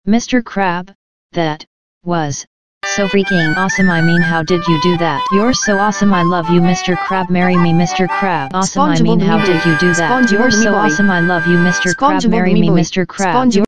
Mr. Crab, that was so freaking awesome. I mean, how did you do that? You're so awesome. I love you, Mr. Crab. Marry me, Mr. Crab. Awesome. I mean, how did you do that? You're so awesome. I love you, Mr. Crab. Marry me, Mr. Crab.